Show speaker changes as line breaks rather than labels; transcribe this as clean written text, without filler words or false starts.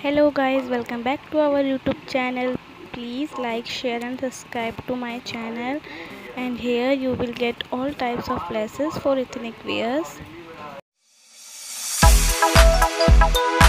Hello guys, welcome back to our YouTube channel. Please like, share and subscribe to my channel, and here you will get all types of laces for ethnic wears.